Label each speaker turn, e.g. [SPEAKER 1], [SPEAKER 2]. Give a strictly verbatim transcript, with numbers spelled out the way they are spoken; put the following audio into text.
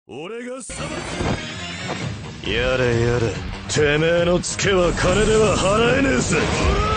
[SPEAKER 1] 俺が裁
[SPEAKER 2] やれやれ、てめえのツケは金では払えねえぜ。